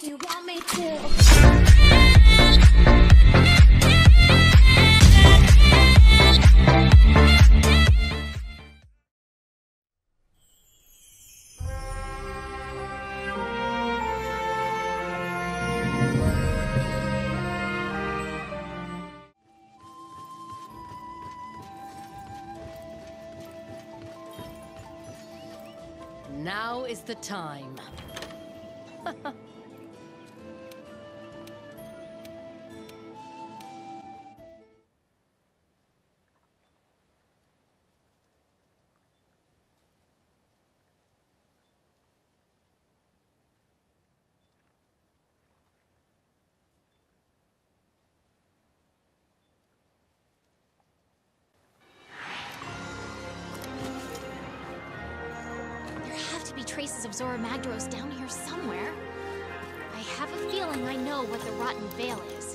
You want me to? Now is the time. Traces of Zora Magdaros down here somewhere. I have a feeling I know what the Rotten Vale is.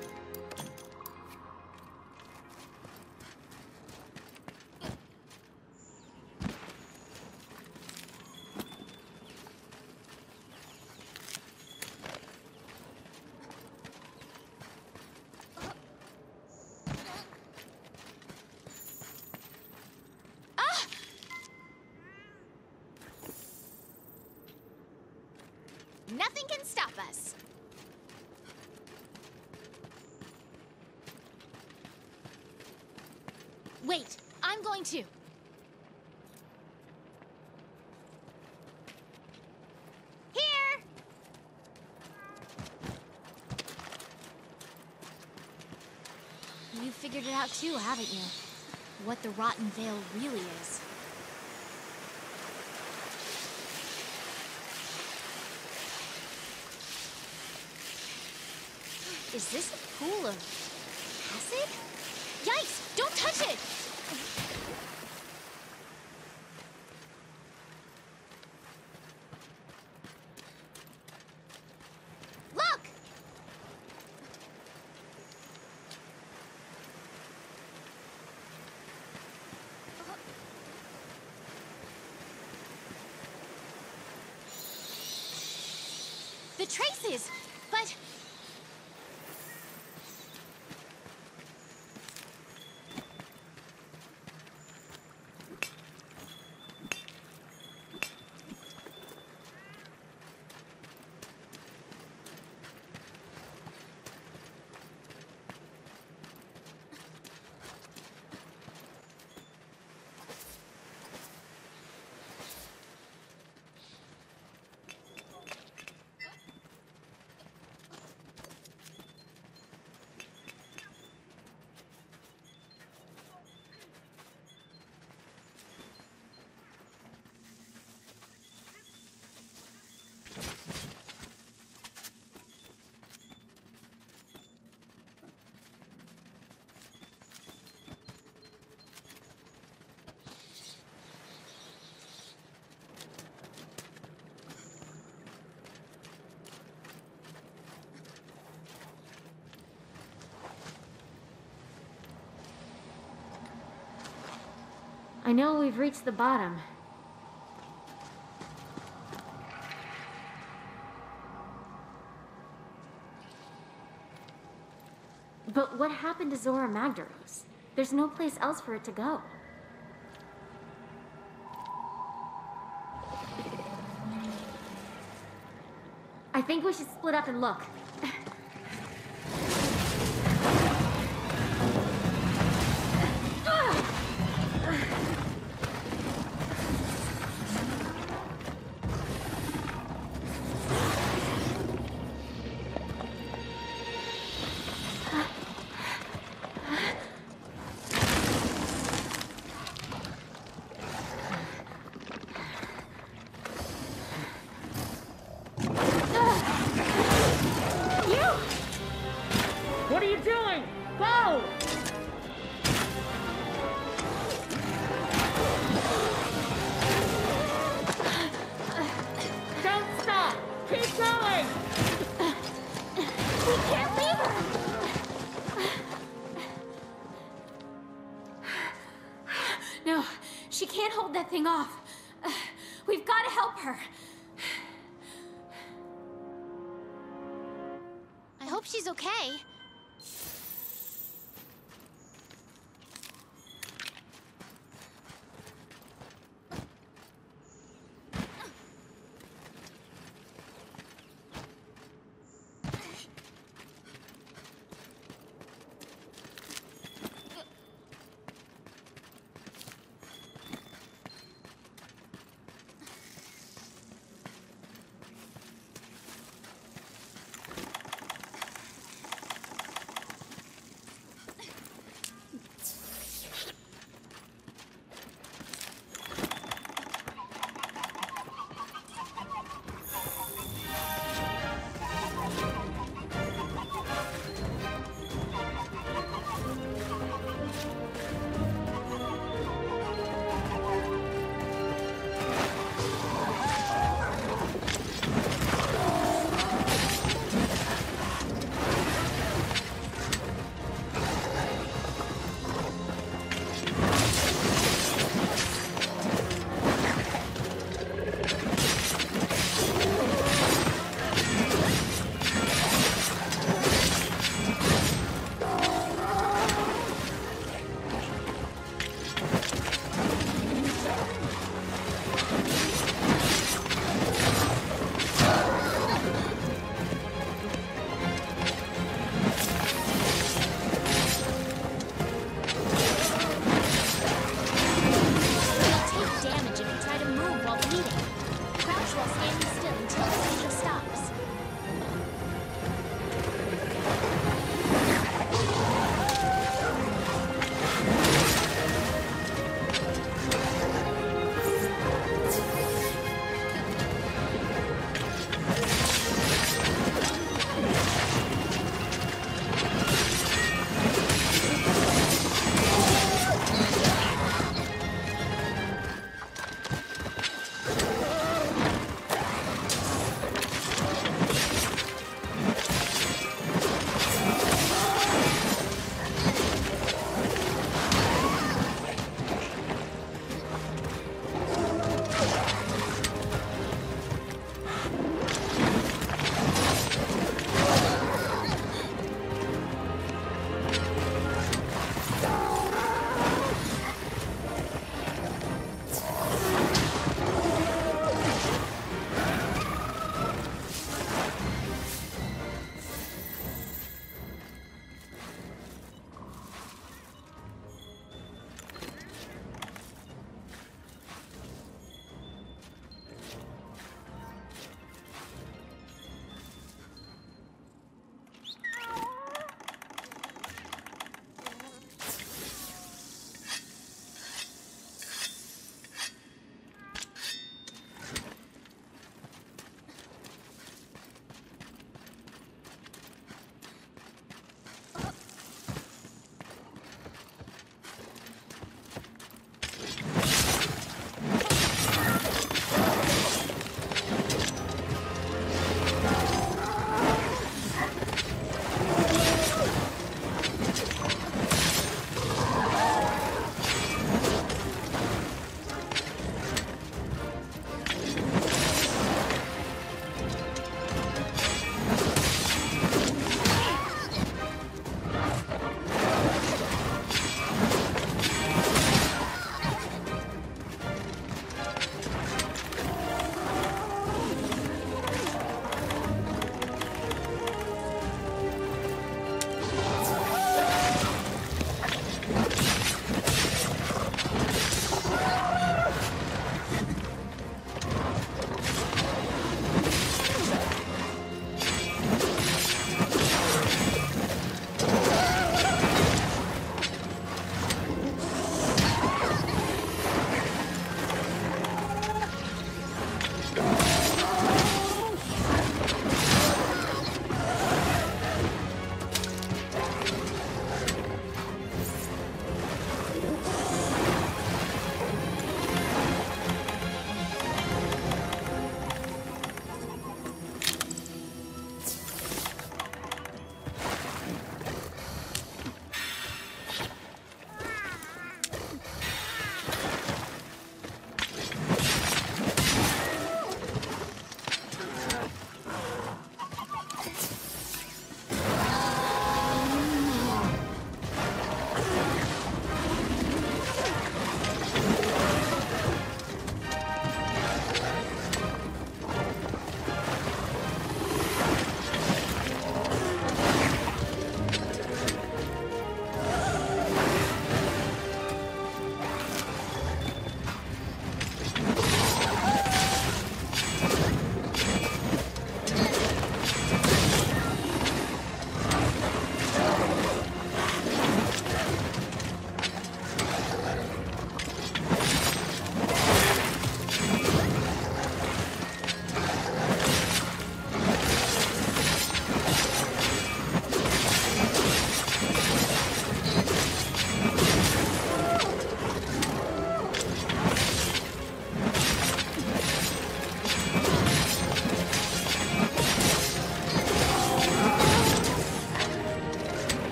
Nothing can stop us. Wait, I'm going to. Here! You figured it out too, haven't you? What the Rotten Vale really is. Is this a pool of acid? Yikes! Don't touch it! Look! The traces! But... I know we've reached the bottom. But what happened to Zora Magdaros? There's no place else for it to go. I think we should split up and look. What are you doing? Go! Don't stop! Keep going! We can't leave her! No, she can't hold that thing off. We've got to help her. she's okay.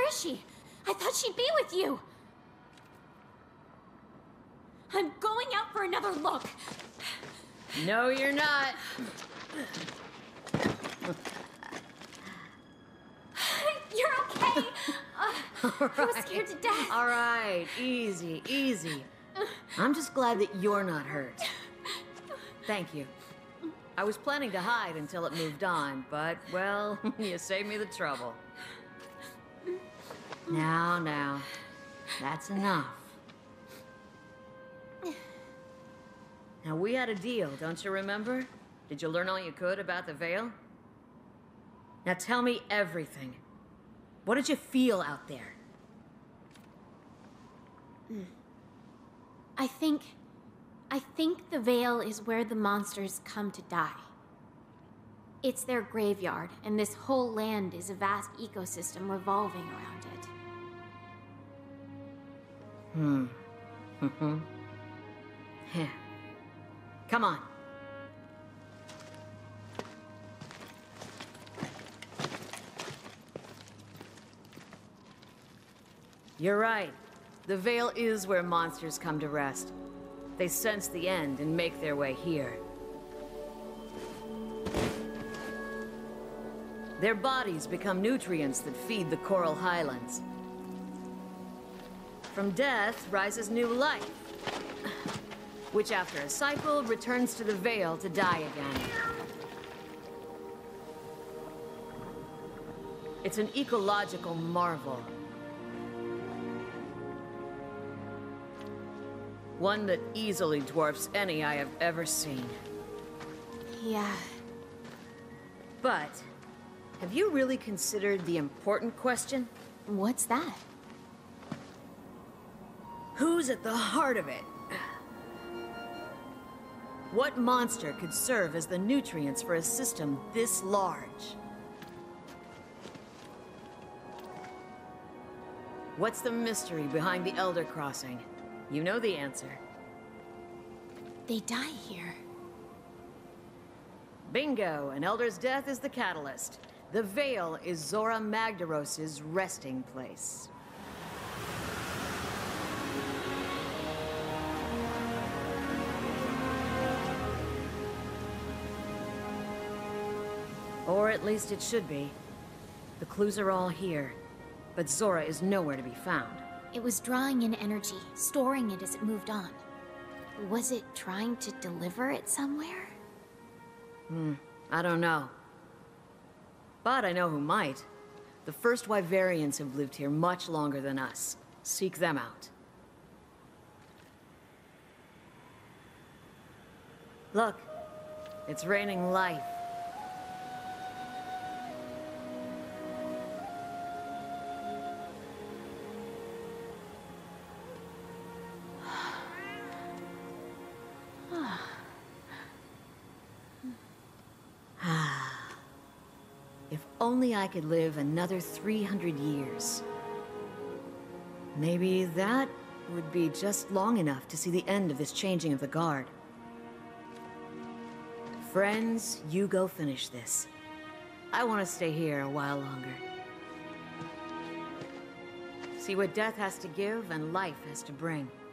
is she? I thought she'd be with you. I'm going out for another look. No, you're not. You're okay. I was scared to death. All right, easy, easy. I'm just glad that you're not hurt. Thank you. I was planning to hide until it moved on, but, well, you saved me the trouble. Now, that's enough. Now, we had a deal, don't you remember? Did you learn all you could about the Vale? Now tell me everything. What did you feel out there? I think the Vale is where the monsters come to die. It's their graveyard, and this whole land is a vast ecosystem revolving around it. Yeah. Come on. You're right. The Vale is where monsters come to rest. They sense the end and make their way here. Their bodies become nutrients that feed the coral highlands. From death rises new life, which after a cycle returns to the Vale to die again. It's an ecological marvel. One that easily dwarfs any I have ever seen. Yeah. But, have you really considered the important question? What's that? Who's at the heart of it? What monster could serve as the nutrients for a system this large? What's the mystery behind the Elder Crossing? You know the answer. They die here. Bingo! An Elder's death is the catalyst. The Vale is Zora Magdaros's resting place. Or at least it should be. The clues are all here, but Zora is nowhere to be found. It was drawing in energy, storing it as it moved on. Was it trying to deliver it somewhere? I don't know. But I know who might. The first Wyverians have lived here much longer than us. Seek them out. Look, it's raining life. If only I could live another 300 years. Maybe that would be just long enough to see the end of this changing of the guard. Friends, you go finish this. I want to stay here a while longer. See what death has to give and life has to bring.